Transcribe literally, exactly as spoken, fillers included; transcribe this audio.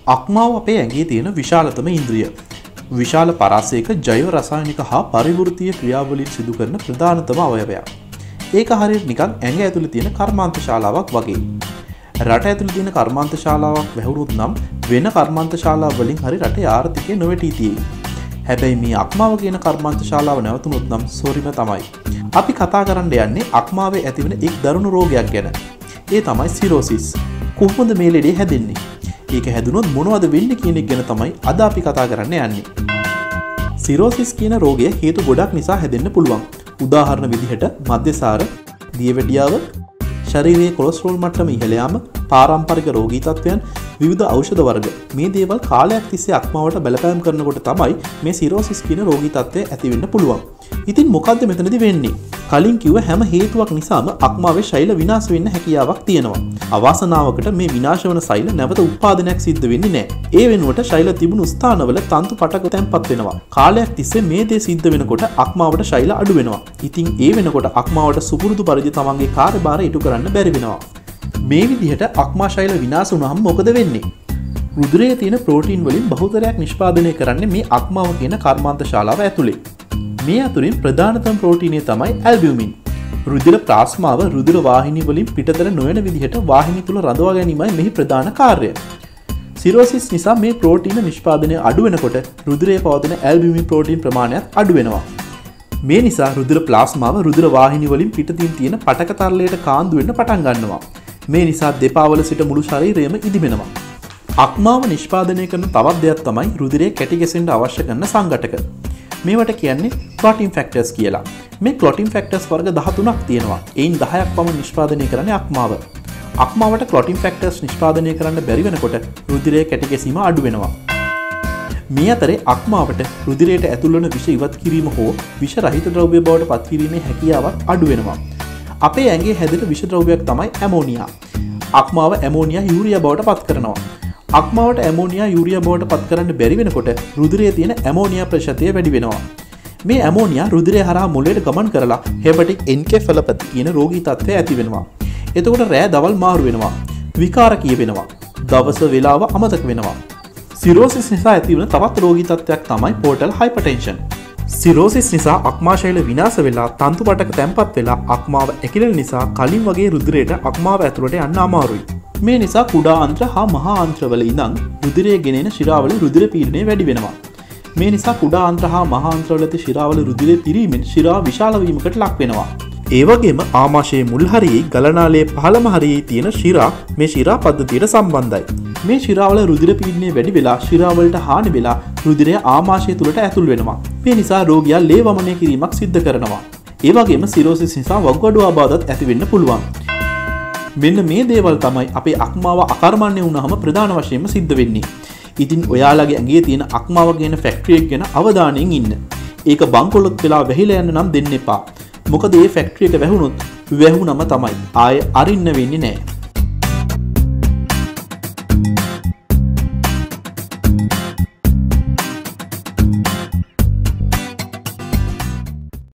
අක්මාව අපේ ඇඟේ තියෙන විශාලතම ඉන්ද්‍රිය. විශාල පරාසයක ජෛව රසායනික හා පරිවෘත්තීය ක්‍රියාවලින් සිදු කරන ප්‍රධානතම අවයවයක්. ඒක හරියට නිකන් ඇඟ ඇතුලේ තියෙන කර්මාන්ත ශාලාවක් වගේ. රට ඇතුලේ තියෙන කර්මාන්ත ශාලාවක් වැහුරුත් නම් වෙන කර්මාන්ත ශාලා වලින් හරි රටේ ආර්ථිකය නොවැටී තියෙයි. හැබැයි මේ අක්මාව කියන කර්මාන්ත ශාලාව නැවතුනොත් නම් සෝරිම තමයි. අපි කතා කරන්න යන්නේ අක්මාවේ ඇතිවෙන එක් දරුණු රෝගයක් ගැන. ඒ තමයි සිරෝසිස්. කොහොමද මේ ලෙඩේ හැදෙන්නේ? ඒක හැදුනොත් මොනවද වෙන්නේ කියන එක ගැන තමයි අද අපි කතා කරන්න යන්නේ. සිරෝසිස් කියන රෝගය හේතු ගොඩක් නිසා හැදෙන්න පුළුවන්. උදාහරණ විදිහට මද්යසාර, දියවැඩියාව, ශරීරයේ කොලෙස්ටරෝල් මට්ටම ඉහළ යාම, පාරම්පරික රෝගී තත්ත්වයන්, විවිධ ඖෂධ වර්ග. මේ දේවල් කාලයක් තිස්සේ අක්මාවට බලපෑම් කරනකොට තමයි මේ සිරෝසිස් කියන රෝගී තත්ත්වය ඇති වෙන්න පුළුවන්. ඉතින් මොකද්ද මෙතනදී වෙන්නේ? කලින් කිව්ව හැම හේතුවක් නිසාම අක්මාවේ ශෛල විනාශ වෙන්න හැකියාවක් තියෙනවා. අවාසනාවකට මේ විනාශ වන ශෛල නැවත උත්පාදනයක් සිද්ධ වෙන්නේ නැහැ. ඒ වෙනුවට ශෛල තිබුණු ස්ථානවල තන්තු පටක තැන්පත් වෙනවා. කාලයක් තිස්සේ මේ දේ සිද්ධ වෙනකොට අක්මාවට ශෛල අඩු වෙනවා. ඉතින් ඒ වෙනකොට අක්මාවට සුපුරුදු පරිදි තමන්ගේ කාර්යභාරය ඉටු කරන්න බැරි වෙනවා. මේ විදිහට අක්මා ශෛල විනාශ වුණාම මොකද වෙන්නේ? රුධිරයේ තියෙන ප්‍රෝටීන් වලින් බහුතරයක් නිෂ්පාදනය කරන්නේ මේ අක්මාව කියන කර්මාන්ත ශාලාව ඇතුලේ. මේ අතුරින් ප්‍රධානතම ප්‍රෝටීනය තමයි ඇල්බියුමින්. රුධිර ප්ලාස්මාව රුධිර වාහිනී වලින් පිටතට නොයන විදිහට වාහිනී තුල රඳවා ගැනීමයි මෙහි ප්‍රධාන කාර්යය. සිරෝසිස් නිසා මේ ප්‍රෝටීන නිෂ්පාදනය අඩු වෙනකොට රුධිරයේ පවතින ඇල්බියුමින් ප්‍රෝටීන් ප්‍රමාණයත් අඩු වෙනවා. මේ නිසා රුධිර ප්ලාස්මාව රුධිර වාහිනී වලින් පිටතින් තියෙන පටක තරලයට කාන්දු වෙන්න පටන් ගන්නවා. මේ නිසා දෙපා වල සිට මුළු ශරීරයම ඉදිමෙනවා. අක්මාව නිෂ්පාදනය කරන තවත් දෙයක් තමයි රුධිරයේ කැටි ගැසෙන්න අවශ්‍ය කරන සංඝටක. මේවට කියන්නේ ක්ලොටින් ෆැක්ටර්ස් කියලා. මේ ක්ලොටින් ෆැක්ටර්ස් වර්ග දහතුනක් තියෙනවා. එයින් දහයක් පමණ නිෂ්පාදනය කරන්නේ අක්මාව. අක්මාවට ක්ලොටින් ෆැක්ටර්ස් නිෂ්පාදනය කරන්න බැරි වෙනකොට රුධිරයේ කැටි ගැසීම අඩු වෙනවා. මේ අතරේ අක්මාවට රුධිරයට ඇතුල් වන විෂ ඉවත් කිරීම හෝ විෂ රහිත ද්‍රව්‍ය බවට පත් කිරීමේ හැකියාවක් අඩු වෙනවා. අපේ ඇඟේ හැදෙන විෂ ද්‍රව්‍යයක් තමයි ඇමෝනියා. අක්මාව ඇමෝනියා යූරියා බවට පත් කරනවා. අක්මාවට ඇමෝනියා යූරියා බවට පත් කරන්න බැරි වෙනකොට රුධිරයේ තියෙන ඇමෝනියා ප්‍රතිශතය වැඩි වෙනවා. මේ ඇමෝනියා රුධිරය හරහා මොළයට ගමන් කරලා හෙපටික් එන්කෙෆැලොපැති කියන රෝගී තත්ත්වය ඇති වෙනවා. එතකොට රෑ දවල් මාරු වෙනවා. විකාර කියවෙනවා. දවස වේලාව අමතක වෙනවා. සිරෝසිස් නිසා ඇතිවන තවත් රෝගී තත්ත්වයක් තමයි පෝර්ටල් හයිපර්ටෙන්ෂන්. සිරෝසිස් නිසා අක්මා ශෛල විනාශ වෙලා තන්තු පටක තැන්පත් වෙලා අක්මාව ඇකිලෙන නිසා කලින් වගේ රුධිරයට අක්මාව ඇතුළට යන්න අමාරුයි. මේ නිසා කුඩා අන්ත්‍ර හා මහා අන්ත්‍රවල ඉඳන් රුධිරය ගෙනෙන ශිරාවල රුධිර පීඩනය වැඩි වෙනවා. මේ නිසා කුඩා අන්ත්‍ර හා මහා අන්ත්‍රවල ඇති ශිරාවල රුධිරය පිරීමෙන් ශිරාව විශාල වීමකට ලක් වෙනවා. ඒ වගේම ආමාශයේ මුල් හරියේ ගලනාලයේ පහළම හරියේ තියෙන ශිරා මේ ශිරා පද්ධතියට සම්බන්ධයි. මේ ශිරාවල රුධිර පීඩනය වැඩි වෙලා ශිරාවලට හානි වෙලා රුධිරය ආමාශය තුළට ඇතුල් වෙනවා. මේ නිසා රෝගියා ලේ වමනය කිරීමක් සිද්ධ කරනවා. ඒ වගේම සිරෝසිස් නිසා වකුගඩු ආබාධත් ඇති වෙන්න පුළුවන්. මෙන්න මේ දේවල් තමයි අපේ අක්මාව අකර්මණ්‍ය වුණාම ප්‍රධාන වශයෙන්ම සිද්ධ වෙන්නේ. ඉතින් ඔයාලගේ ඇඟේ තියෙන අක්මාව කියන ෆැක්ටරි එක ගැන අවධානයෙන් ඉන්න. ඒක බංකොලොත් වෙලා වැහිලා යන්න නම් දෙන්න එපා. මොකද මේ ෆැක්ටරි එක වැහුනොත් වැහුනම තමයි. ආයේ අරින්න වෙන්නේ නැහැ.